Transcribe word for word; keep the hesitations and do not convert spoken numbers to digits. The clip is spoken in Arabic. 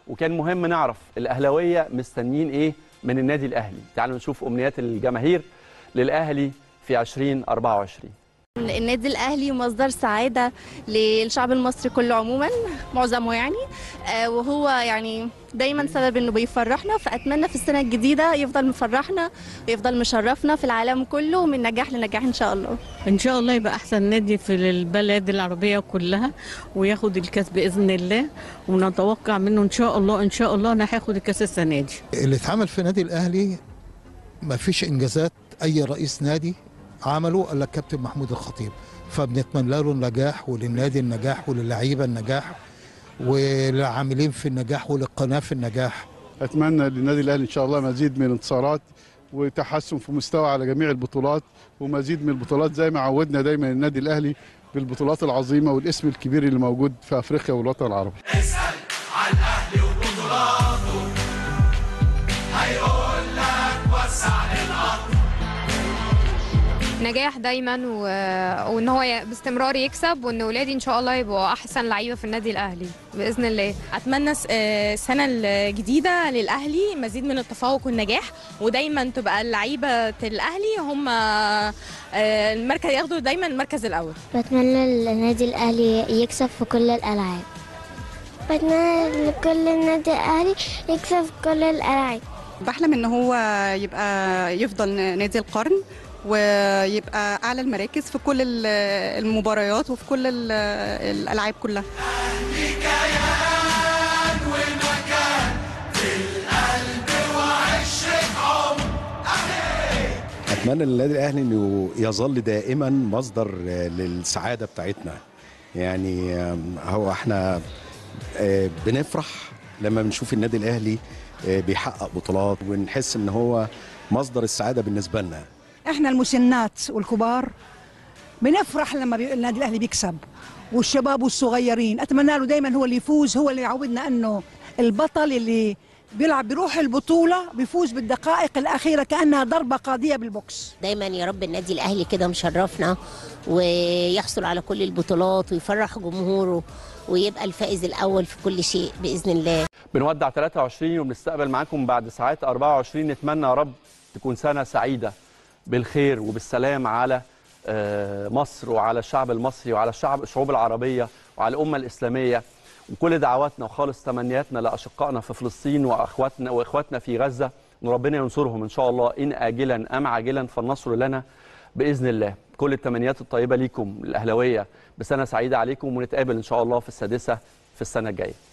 وكان مهم نعرف الاهلاويه مستنيين ايه من النادي الاهلي. تعالوا نشوف امنيات الجماهير للاهلي في ألفين وأربعة وعشرين. النادي الأهلي مصدر سعادة للشعب المصري كله عموما، معظمه يعني، وهو يعني دايما سبب انه بيفرحنا، فأتمنى في السنة الجديدة يفضل مفرحنا ويفضل مشرفنا في العالم كله من نجاح لنجاح ان شاء الله. ان شاء الله يبقى احسن نادي في البلد العربية كلها وياخد الكاس بإذن الله، ونتوقع منه ان شاء الله ان شاء الله انه هياخد الكاس السنة دي. اللي اتعمل في نادي الأهلي ما فيش انجازات اي رئيس نادي عملوا الا الكابتن محمود الخطيب، فبنتمنى له النجاح وللنادي النجاح وللعيبه النجاح وللعاملين في النجاح وللقناه في النجاح. اتمنى للنادي الاهلي ان شاء الله مزيد من الانتصارات وتحسن في مستوى على جميع البطولات، ومزيد من البطولات زي ما عودنا دايما النادي الاهلي بالبطولات العظيمه والاسم الكبير اللي موجود في افريقيا والوطن العربي. اسال عن الاهلي وبطولاته هيقول لك وسع للقطر. نجاح دايما و... وان هو باستمرار يكسب، وان ولادي ان شاء الله يبقوا احسن لعيبه في النادي الاهلي باذن الله. اتمنى السنه الجديده للاهلي مزيد من التفوق والنجاح، ودايما تبقى اللعيبه الاهلي هم المركز، ياخدوا دايما المركز الاول. بتمنى النادي الاهلي يكسب في كل الالعاب. بتمنى لكل النادي الاهلي يكسب في كل الالعاب. بحلم ان هو يبقى يفضل نادي القرن ويبقى اعلى المراكز في كل المباريات وفي كل الالعاب كلها. اهلي كيان ومكان في القلب وعشرة عمر. اتمنى للنادي الاهلي انه يظل دائما مصدر للسعاده بتاعتنا. يعني هو احنا بنفرح لما بنشوف النادي الاهلي بيحقق بطولات، ونحس ان هو مصدر السعاده بالنسبه لنا. احنا المسنات والكبار بنفرح لما بي... النادي الاهلي بيكسب، والشباب والصغيرين اتمنى له دايما هو اللي يفوز، هو اللي يعودنا انه البطل اللي بيلعب بيروح البطوله بيفوز بالدقائق الاخيره كانها ضربه قاضيه بالبوكس. دايما يا رب النادي الاهلي كده مشرفنا ويحصل على كل البطولات ويفرح جمهوره ويبقى الفائز الاول في كل شيء باذن الله. بنودع ثلاثة وعشرين وبنستقبل معاكم بعد ساعات أربعة وعشرين. نتمنى يا رب تكون سنه سعيده بالخير وبالسلام على مصر وعلى الشعب المصري وعلى الشعب الشعوب العربية وعلى الأمة الإسلامية، وكل دعواتنا وخالص تمنياتنا لأشقائنا في فلسطين وأخواتنا وإخواتنا في غزة، إن ربنا ينصرهم إن شاء الله إن آجلا أم عاجلا، فالنصر لنا بإذن الله. كل التمنيات الطيبة ليكم الأهلاوية بسنة سعيدة عليكم، ونتقابل إن شاء الله في السادسة في السنة الجاية.